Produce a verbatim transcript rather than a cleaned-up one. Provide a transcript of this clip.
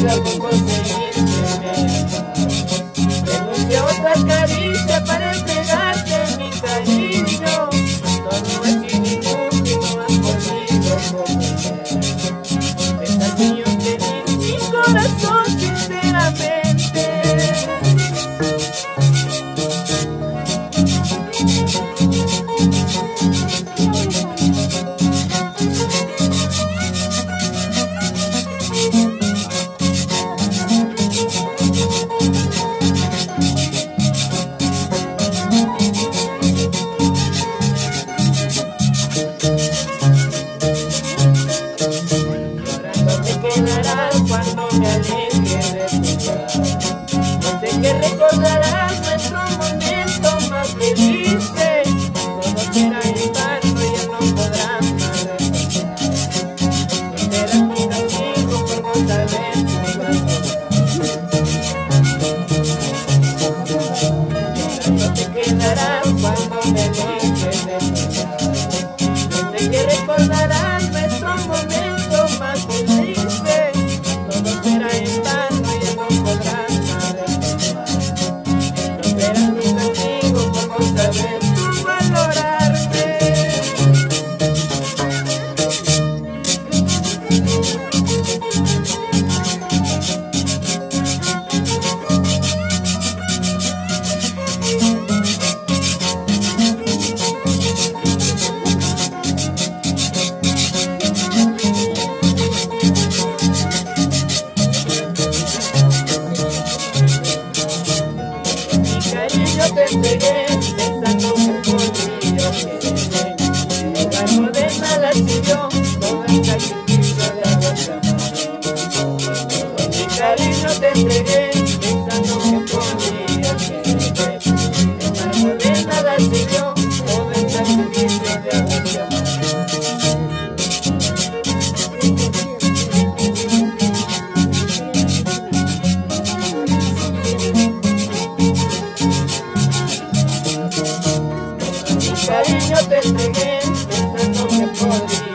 vida por conseguirte. Renuncio a otra caricia para entregarte mi cariño. No es sin ningún que no has podido comprender. Esta que yo te di mi corazón sinceramente. Cuando me aleje de tu lado, no sé que recordarás nuestro momento más felices. Todo será en vano y ya no podrás más recordar. No serás mi castigo por no saber tu valor. No te quedarás cuando me aleje de tu lado. No sé que recordarás nuestro momento más felices. Todo será en vano y ya no podrás más recordar. No serás mi castigo por no saber tú valorarme. Yo te entregué pensando que podría querer. Sin embargo de nada sirvió todo el sacrificio de haberte amado. Con mi cariño te entregué pensando que podría querer. Sin embargo de nada sirvió todo el sacrificio de haberte amado. Cariño te entregué pensando que podría